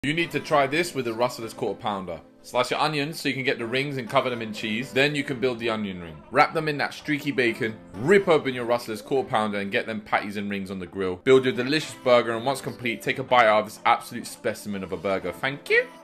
You need to try this with the Rustlers quarter pounder. Slice your onions so you can get the rings and cover them in cheese. Then you can build the onion ring. Wrap them in that streaky bacon. Rip open your Rustlers quarter pounder and get them patties and rings on the grill. Build your delicious burger, and once complete, take a bite out of this absolute specimen of a burger. Thank you.